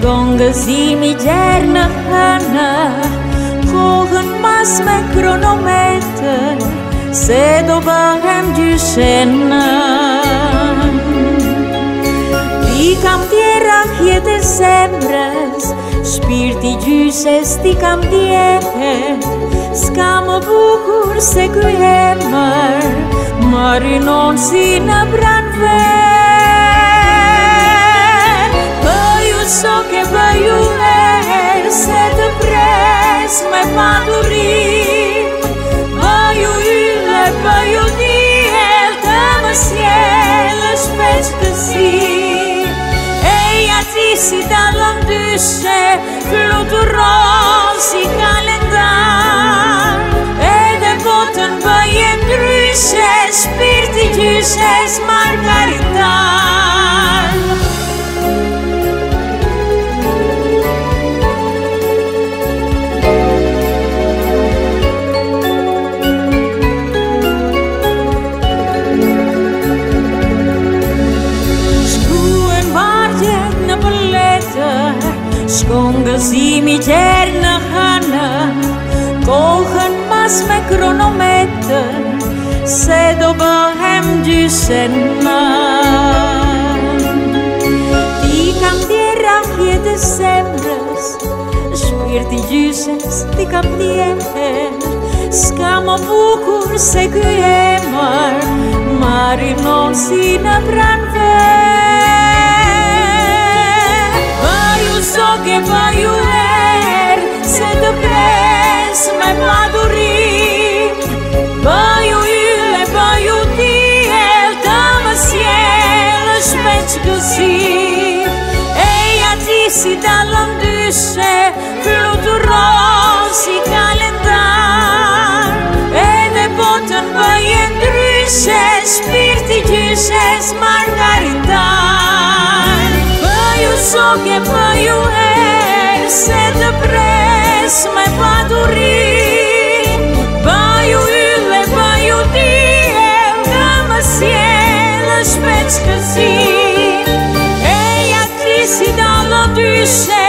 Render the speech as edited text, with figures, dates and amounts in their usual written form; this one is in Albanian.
Shkon gëzimi gjerë në hënë, kohën mas me kronometër, se do bëhem gjyshenë. Ti kam tjera kjetë e zemrës, shpirti gjyshes ti kam djehe, s'ka më bukur se ky emër, më rinon si në pranver. Shoke bëju se të pres me padurim, bëju ylle, bëju djel, të më sjellë shpesh kësi. Eja ti si dalën dyshe, fluturon si kalendar, edhe botën bëje ndryshe, shpirti gjyshes margaritar. Shkon gëzimi gjerë në hënë, kohën mas me kronometër, se do bëhem gjyshenë. Ti kam tjera kjetë e zemrës, shpirti gjyshes ti kam djehe, s'ka më bukur se ky emër, më rinon si në pranver. Shoke bëju se të pres me padurim, bëju ylle, bëju djel, të më sjellë shpesh kësi. Eja ti si dalën dyshe, fluturon si kalendar, edhe botën bëje ndryshe, shpirti gjyshes margaritar. Shoke bëju se të pres me padurim, bëju ylle, bëju djel, të më sjellë shpesh kësi. Eja ti si dalën dyshe,